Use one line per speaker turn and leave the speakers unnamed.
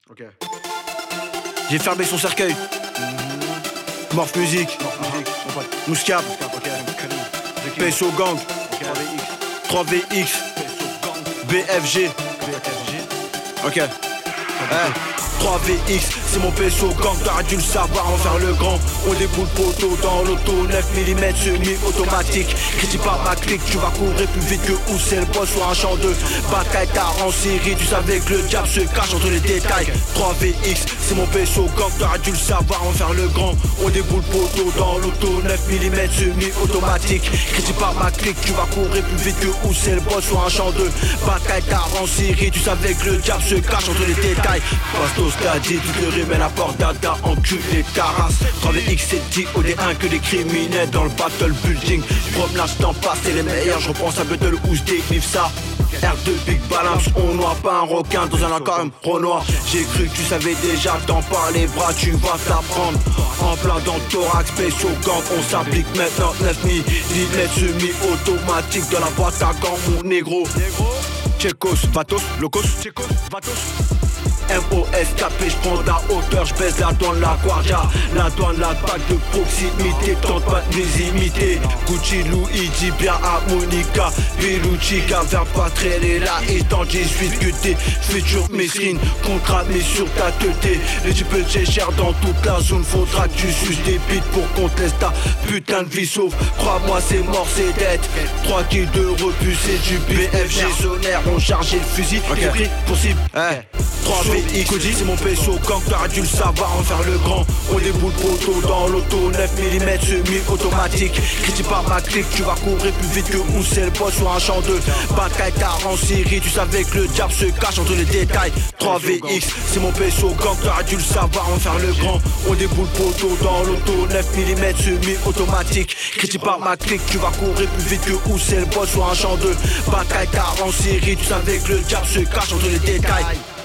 Ok. J'ai fermé son cercueil. Morph Music. Mouscap. PSO Gang. 3VX. BFG. Ok. 3VX, c'est mon PSO gang, t'aurais dû le savoir, en faire le grand. On déboule poteau dans l'auto, 9 mm semi-automatique. Critique par ma clique, tu vas courir plus vite que où c'est le boss sur un champ de bataille. T'as en série, tu savais que le diable se cache entre les détails. 3VX, c'est mon PSO gang, t'aurais dû le savoir, en faire le grand. On déboule poteau dans l'auto, 9 mm semi-automatique. Critique par ma clique, tu vas courir plus vite que où c'est le boss sur un champ de bataille. T'as en série, tu savais que le diable se cache entre les détails. Bastos t'a dit, tu te remets la porte d'Ada, enculé ta race. 3VX c'est dit au D1 que les criminels dans le battle building. J'prome l'instant passé les meilleurs, je repense à Battle House, déclive ça. R2 Big Balance, on noie pas un requin dans un aquarium Renoir. J'ai cru que tu savais déjà, t'en par les bras, tu vas t'apprendre. En plein dans le thorax, spécial gang, on s'applique maintenant 9 000 mm semi-automatique dans la boîte à gants, mon négro. Tchekos, Vatos, Locos, Tchekos, Vatos. MOS tapé, j'prends de la hauteur, j'baisse la douane, la guardia. La douane, la bague de proximité, tente pas de les imiter. Gucci, Louis, dit bien à Monica. Piluchica, vers pas traîner là, et dans 18 que t'es. J'fais toujours mes screens, contrat mis sur ta teuté. Les types j'ai cher dans toute la zone, faudra que tu suces des bites pour qu'on te laisse ta putain de vie sauve. Crois-moi, c'est mort, c'est dead. 3 kills de rebus, c'est du BFG sonnaire, on chargeait le fusil. Ok, pris pour cible. 3VX, c'est mon PSO gang, t'aurais dû le savoir, en faire le grand. On déboule poteau dans l'auto, 9 mm semi-automatique. Critique par ma clique, tu vas courir plus vite que où c'est le boss sur un champ de bataille. T'as en série, tu savais que le diable se cache entre les détails. 3VX, c'est mon PSO gang, t'aurais dû le savoir, en faire le grand. On déboule poteau dans l'auto, 9 mm semi-automatique. Critique par ma clique, tu vas courir plus vite que où c'est le boss sur un champ de bataille. T'as en série, tu savais que le diable se cache entre les détails.